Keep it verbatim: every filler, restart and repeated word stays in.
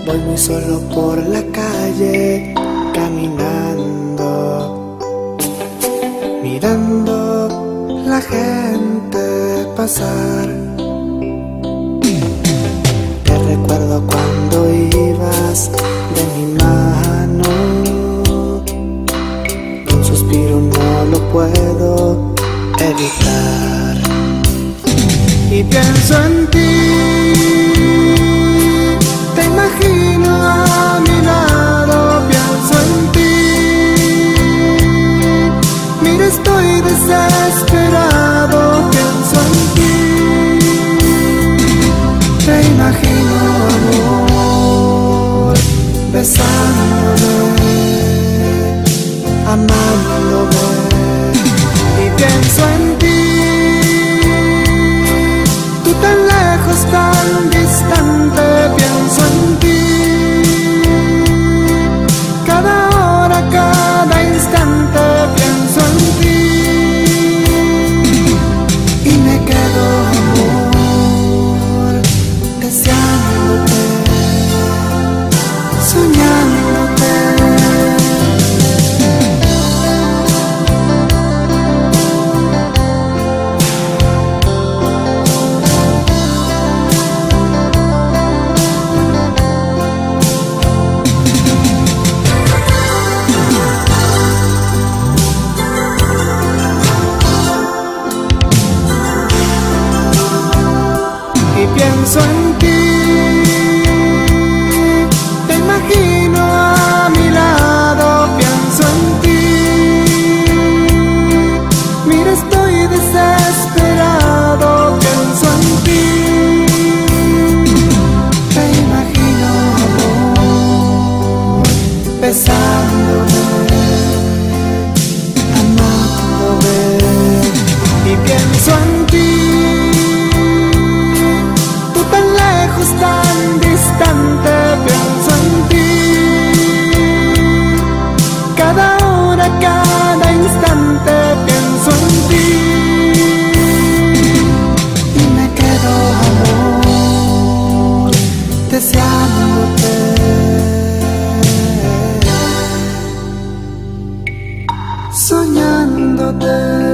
Voy muy solo por la calle, caminando, mirando la gente pasar. Te recuerdo cuando ibas de mi mano, un suspiro no lo puedo evitar. Y pienso en ti, te imagino a mi lado, pienso en ti. Mira, estoy desesperado, pienso en ti. Te imagino, amor, besándome, amándome. Y pienso en ti, tú tan lejos, tan distante, pienso en ti. Cada hora, cada instante, pienso en ti. Y me quedo, amor, deseándote, soñándote. Pienso en ti, te imagino a mi lado, pienso en ti. Mira, estoy desesperado, pienso en ti. Te imagino, amor, besándome, amándome. Y pienso en ti, tan distante, pienso en ti. Cada hora, cada instante, pienso en ti. Y me quedo, amor, deseándote, soñándote.